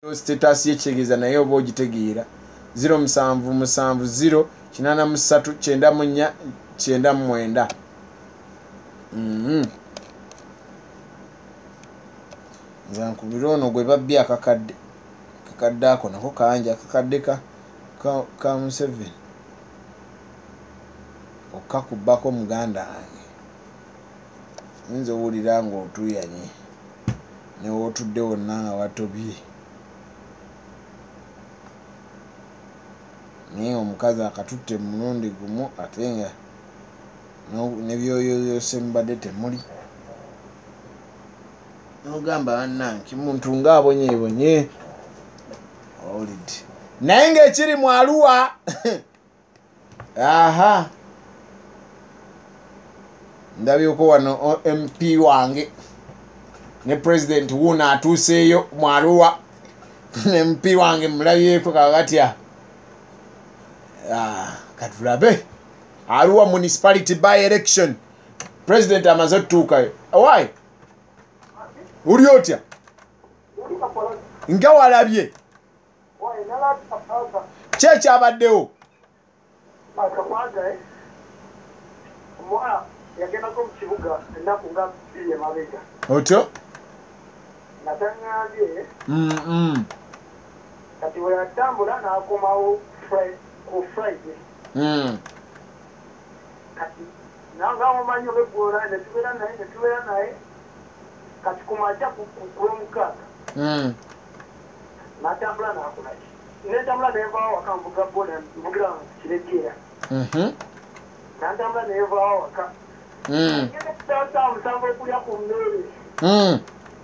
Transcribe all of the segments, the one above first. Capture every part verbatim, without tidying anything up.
status yekigeza naye oba ogitegeera zero musanvu musanvu zero kinana musatu kyenda munya kyenda mwenda. Mhm. Zankubira ono gwe babbi akakadde akakadde ako nako kanja akakadde ka ka, ka Museveni okakubako muganda wange nze owulira nga otuyanye ne wotudde wonna nga watobye naye omukazi akatutte mulundi gumu ate nga nebyoyoyose mbadde temuli nogamba bannanki muntu ngaabonyeebonye owulidde naye ng'ekiri mu Arua aha ndabyeko wano M P wange ne president wuno atuuseeyo mu Arua ne M P wange mulabyeko kakatya ah katulabe Arua municipality by election president amaze tuukayo why uri otya nga walabye kyeki abaddewo otyo mm kati we yatambula n'akomawo ku Friday mm kati nanga omanyi obeggola ne tubeera naye ne tubeera naye kati kumaja kulomukaaga mm n'atambula n'akolaki n'entambula n'evaawo waka mvuga boda mvugira kirekeera mhm n'entambula n'evaawo waka mm ngenda musanvu okulya ku mmere mm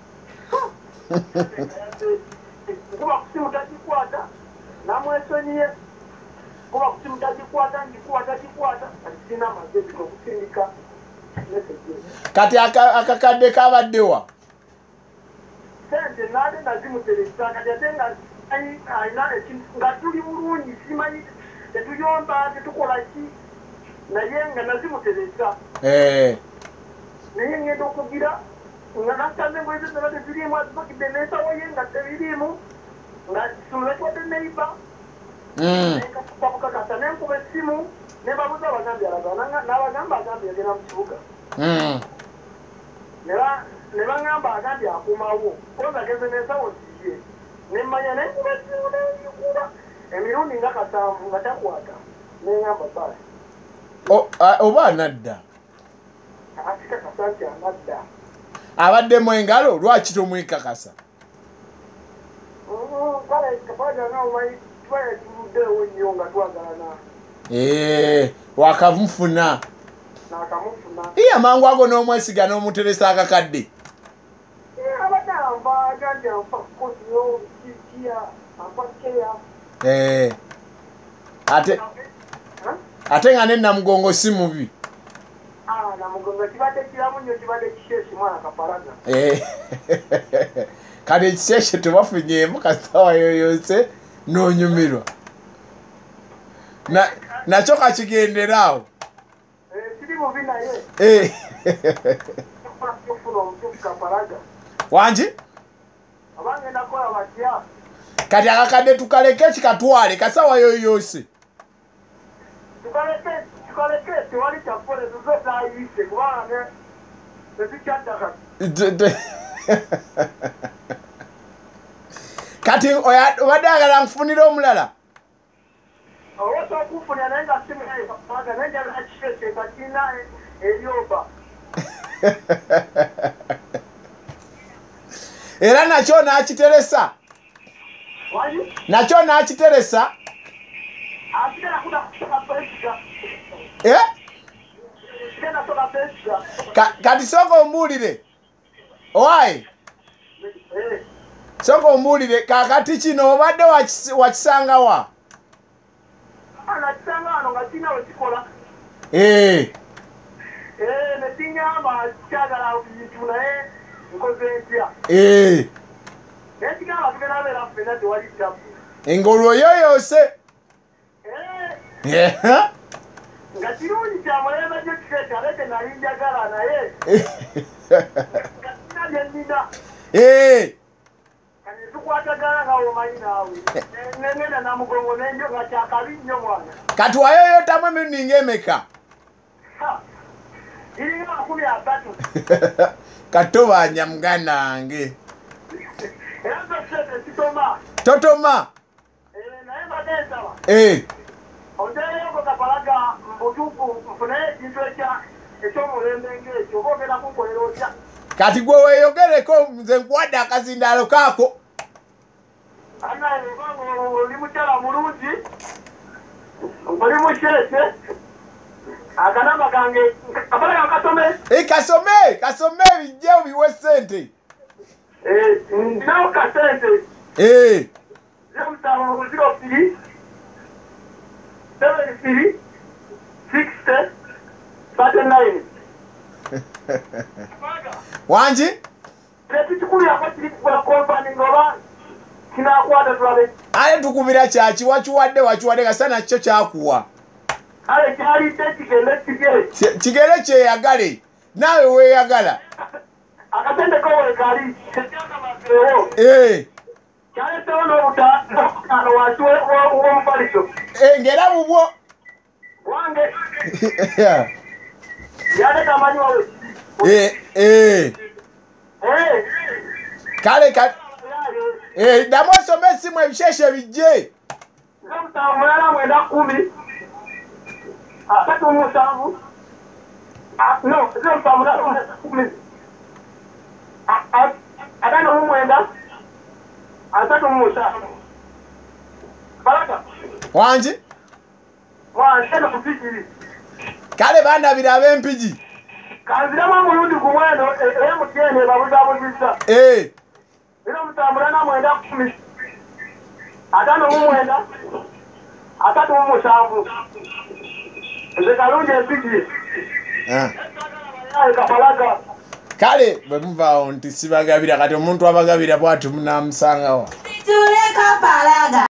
kuba kusimu takikwata namwesonyiye kuba kusimu takikwata ngikwata kikwata sina magezi gokusindika kati akakadde kabaddewa sente nade nazimuteresa kati ate nga ayina ekintu nga tuli bulungi simanyi tetuyomba tetukola ki naye nga nazimuteresa naye ngenda okugira nga nasanze ngoizo zona tezirimu azibakidde nesawo ye nga tebirimu nga sumulekwadde neiba kakukakasa nenkuba essimu nebabuza abagambi alaga n'abagamba agambi yagenda mu kibuga ne baŋŋamba agambi akumawo koza geze nesawo siye nemmanya nenkuba essimu neyikuba emirundi nga kasanvu nga takwata neŋŋamba basi oba anadda asikakasa nti anadda abaddemu engalo lwaki tomwekakasa kale kapaja naomanyi twaye tuluddeewo nnyo nga twagalana wakamufuna nakamufuna iya amangu ago n'omwesiga n'omuteresa akakadde abadde anva agandi anfa kukoziyo kikiya anfa keya ate ate nga nennamugongo si mubi namugongo kibadde kiramu nnyo kibadde kisheesi mwana kapalaga kati ekisheeshe tebafunyeemu kasawa yoyose n'onyumirwa nakyo kakigenderaawo kiri mubi naye ofuna omutufu kapalaga wangi abangenda kola batya kati akakadde tukaleke kikatwale kasawa yoyose tukaleke tukaleke tewali kyapole tuze zayise kubanga tezikyadda kati obadde agala nkufunira omulala owosa okufunira naye nga simuaga naye njagala kishese nga kirina eryoba era nakyo n'akiteresa nakyo n'akiteresa kati soka ombuulire owaye soka ombuulire kakati kino obadde wakisangawa nakisanga wano nga kirina wekikola nekiŋŋamba kyagala bintu naye nkoze ntya naye kigamba tugenda beera ffena tewali tabu engolwo yoyose nga kirungi kyamulembe gyo kikeeti aleke nali njagala naye nga kirina bye nnina tukwatagala nga omanyi naawe nengenda namugongo nenjo nga kyakabi nnyo mwana kati wayoyotamu emirundi emeka iringa makumi asatu katobanya muganda wange era tosete kitoma totoma naye mbadensaba ontereyoko kapalaga mbutuufu nfune ekintu ekyomulembe ngekyo oba ogenda kunkolera otya kati gwe weeyogereko nze nkuwadde akazindaalo kaako anaye obanga oli mukyala mulungi oli mukyese akanamba kange kapalaga kasome kasome kasome bijje obiwe ssente ndinawo kasente zero mutaano zero three seven three sixty thirty nine wangi tekikulu yako kiri kukola kompani ngoba kinakwata tulabe ale tukubira kyaki wakiwadde wakiwadde kasana kyo kyakuwa ale kyalidde kigende kigere kigere kyeyagale naawe weeyagala akasente kowekali tekyakamazeewo kyaletewo n'obutaano wansi w'omufaliso ng'era bubwo wange yaleka amanyi wawe kale ddamu osome essimu ebisheshe bijje zomutaano mulala mwenda kumi asatu musanvu no zomutaano mulala mwenda kumi atano mu mwenda asatu musanvu balaka wangi wansheno kupigiri kale bandabira ab'empigi kanziramu omulundi gumweno emutn babuzabuzizza bino mutambula na mwenda kumi atano mu mwenda asatu mu musanvu nze kalungi empigi kapalaga kale bwe muvaawo nti sibagabira kati omuntu abagabira bwati munamusangawa